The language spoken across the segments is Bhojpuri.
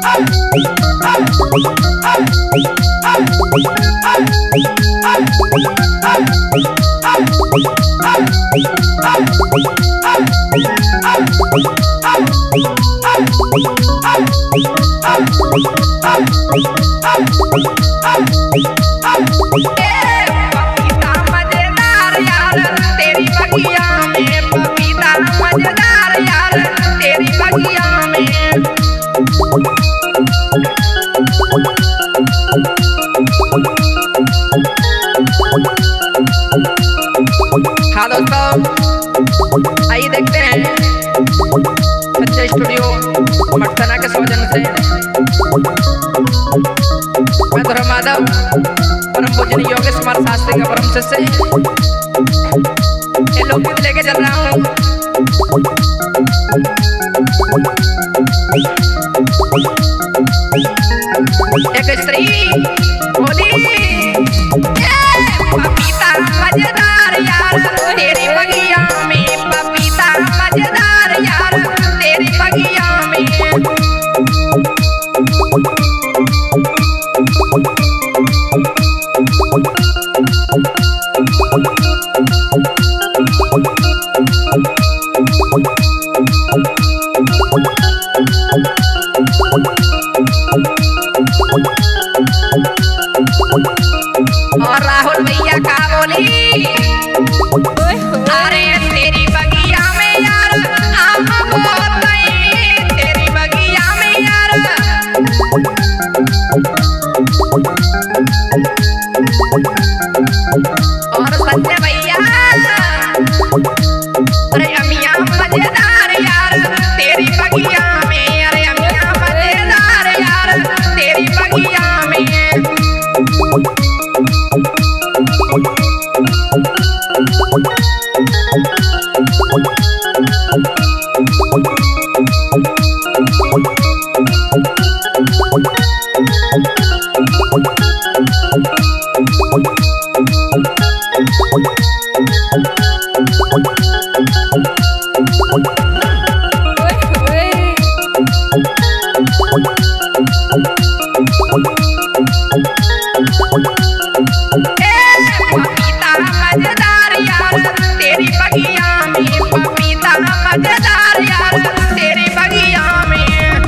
हाँ दोस्तों, आइए देखते हैं संजय स्टूडियो मर्दाना के सौजन्य से मैं धर्म माधव परम पूजनीय योगेश कुमार शास्त्री का परम शिष्य ये लोकगीत लेके चल रहा हूँ। एक स्त्री बोली पपीता मजेदार यार तेरी बगिया में, पपीता मजेदार यार तेरी बगिया में। और राहुल भैया का बोली अरे तेरी बगिया में यार आम बहुत हैं, तेरी बगिया में यार। और संजय भैया अरे अमिया मजेदार यार तेरी बगिया में, अरे अमिया मजेदार यार तेरी बगिया में। पपीता मजेदार यार तेरी बगिया में, पपीता मजेदार यार तेरी बगिया में।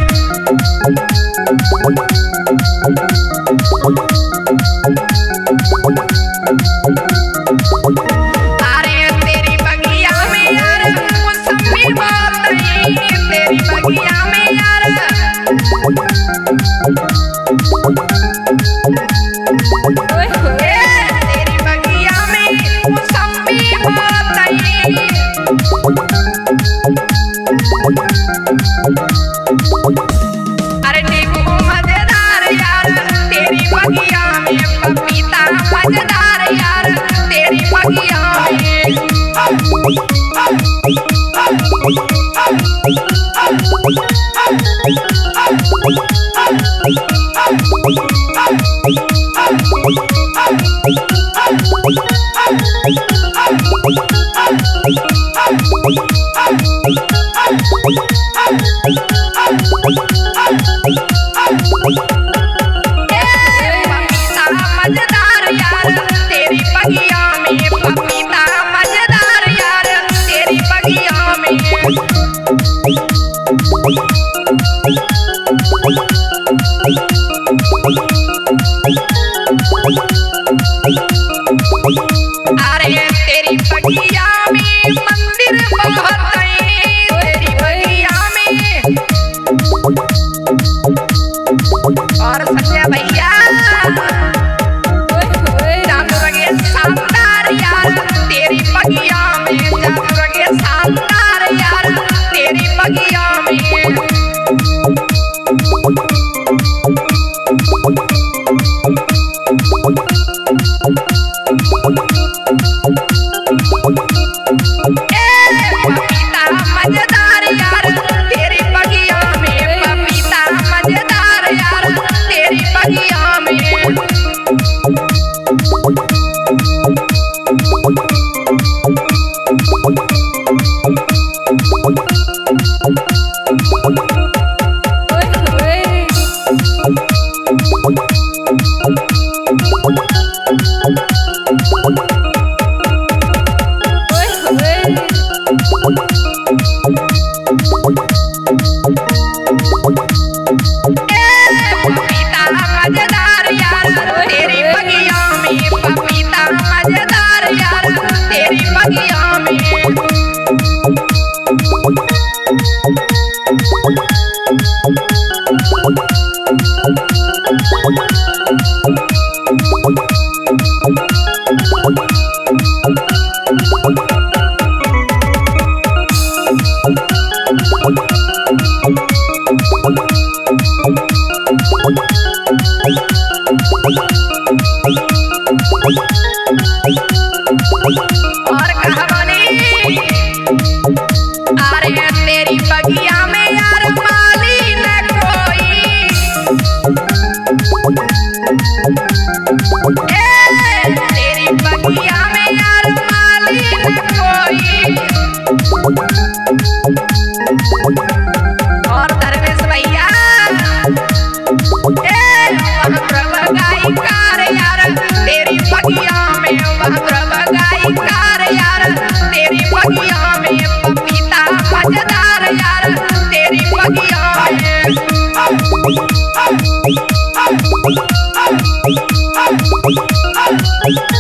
अरे तेरी बगिया में यार मौसमी बहुत हैं, तेरी बगिया में यार। तेरी बगिया में मौसमी बहुत हैं। अरे नींबू मजेदार यार तेरी बगिया में, पपीता मजेदार यार तेरी बगिया में। पपीता मजेदार यार तेरी बगिया में, पपीता मजेदार यार तेरी बगिया में। अरे तेरी बगिया में मंदिर बहुत हैं, तेरी बगिया में। और संजय भैया जादू रंगे शानदार यार तेरी बगिया में, जादू रंगे शानदार यार तेरी बगिया में। पपीता मजेदार यार तेरी बगिया में, पपीता मजेदार और धर्मेश भैया वहाँ प्रभु गाई कार यार तेरी बगिया में, वहाँ प्रभु गाई कार यार तेरी बगिया में, पपीता मजेदार यार तेरी बगिया में।